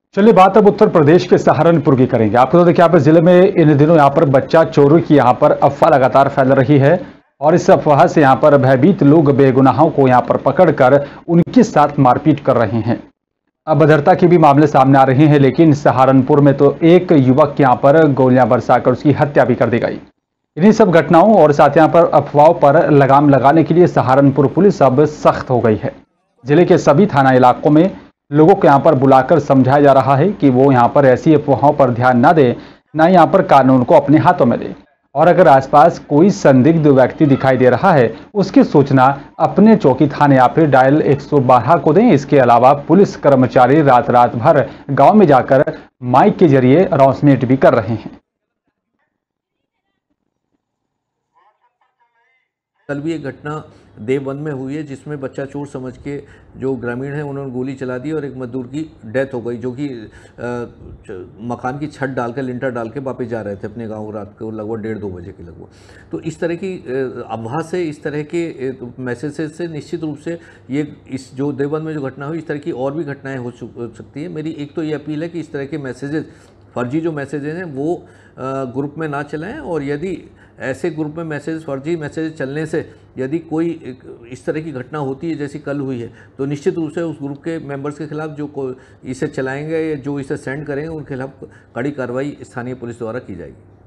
चलिए बात अब उत्तर प्रदेश के सहारनपुर की करेंगे। आपको तो देखिए यहाँ पर जिले में इन दिनों यहाँ पर बच्चा चोरी की यहाँ पर अफवाह लगातार फैल रही है और इस अफवाह से यहाँ पर भयभीत लोग बेगुनाहों को यहाँ पर पकड़कर उनके साथ मारपीट कर रहे हैं। अब भद्रता के भी मामले सामने आ रहे हैं, लेकिन सहारनपुर में तो एक युवक के यहाँ पर गोलियां बरसाकर उसकी हत्या भी कर दी गई। इन्हीं सब घटनाओं और साथ यहाँ पर अफवाहों पर लगाम लगाने के लिए सहारनपुर पुलिस अब सख्त हो गई है। जिले के सभी थाना इलाकों में लोगों को यहाँ पर बुलाकर समझाया जा रहा है कि वो यहाँ पर ऐसी अफवाहों पर ध्यान न दे, ना यहाँ पर कानून को अपने हाथों में ले, और अगर आसपास कोई संदिग्ध व्यक्ति दिखाई दे रहा है उसकी सूचना अपने चौकी थाने या फिर डायल 112 को दें। इसके अलावा पुलिस कर्मचारी रात रात भर गांव में जाकर माइक के जरिए अनाउंसमेंट भी कर रहे हैं। कल भी एक घटना देवबंद में हुई है जिसमें बच्चा चोर समझ के जो ग्रामीण हैं उन्होंने गोली चला दी और एक मजदूर की डेथ हो गई, जो कि मकान की छत डालकर लिंटर डाल के वापस जा रहे थे अपने गांव रात को लगभग 1:30-2 बजे के लगभग। तो इस तरह की अफवाह से, इस तरह के मैसेजेस से निश्चित रूप से ये इस जो देवबंद में जो घटना हुई, इस तरह की और भी घटनाएँ हो सकती है। मेरी एक तो ये अपील है कि इस तरह के मैसेजेस, फर्जी जो मैसेजेस हैं वो ग्रुप में ना चलाएं, और यदि ऐसे ग्रुप में मैसेज, फर्जी मैसेज चलने से यदि कोई इस तरह की घटना होती है जैसी कल हुई है, तो निश्चित रूप से उस ग्रुप के मेंबर्स के खिलाफ जो इसे चलाएंगे या जो इसे सेंड करेंगे उनके खिलाफ कड़ी कार्रवाई स्थानीय पुलिस द्वारा की जाएगी।